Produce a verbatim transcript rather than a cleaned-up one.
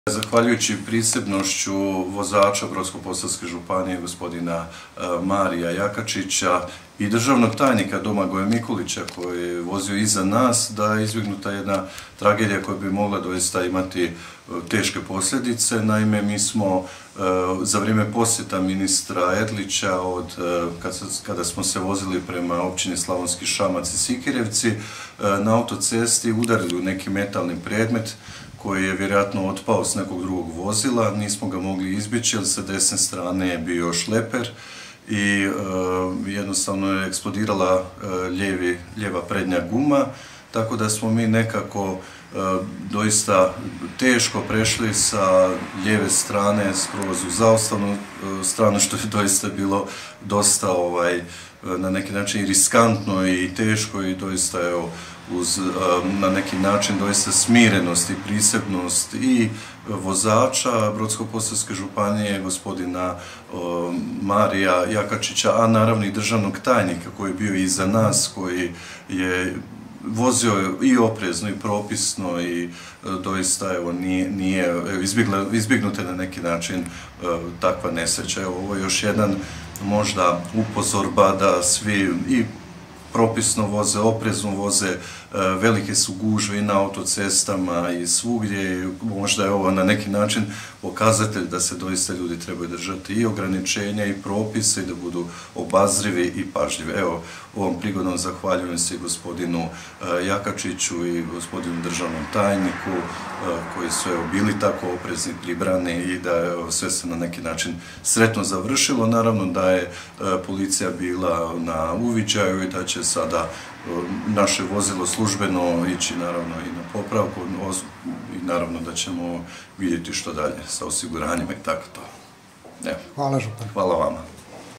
Zahvaljujući prisebnošću vozača Brodsko-posavske županije gospodina Marija Jakačića i državnog tajnika Domagoja Mikulića koji je vozio iza nas, da je izbjegnuta jedna tragedija koja bi mogla doista imati teške posljedice. Naime, mi smo za vrijeme posjeta ministra Erlića od kada smo se vozili prema općini Slavonski Šamac i Sikirevci na autocesti udarili u neki metalni predmet koji je vjerojatno otpao s nekog drugog vozila. Nismo ga mogli izbjeći jer sa desne strane je bio šleper i jednostavno je eksplodirala lijeva prednja guma, tako da smo mi nekako doista teško prešli sa lijeve strane skroz u zaustavnu stranu, što je doista bilo dosta na neki način riskantno i teško i doista evo uz na neki način doista smirenost i prisebnost i vozača Brodsko-posavske županije gospodina Marija Jakačića, a naravno i državnog tajnika koji je bio iza nas, koji je vozio i oprezno i propisno i doista evo nije, nije izbjegnuta na neki način takva nesreća. Evo, ovo je još jedan možda upozorba da svi i propisno voze, oprezno voze, velike su gužve i na autocestama i svugdje. Možda je ovo na neki način pokazatelj da se doista ljudi trebaju držati i ograničenja i propise i da budu obazrivi i pažljivi. Evo, ovom prigodom zahvaljujem se i gospodinu Jakačiću i gospodinu državnom tajniku koji su evo bili tako oprezni, pribrani i da je sve se na neki način sretno završilo. Naravno da je policija bila na uviđaju i da će sada naše vozilo službeno ići naravno i na popravku i naravno da ćemo vidjeti što dalje sa osiguranjima i tako to. Evo. Hvala župan. Hvala vama.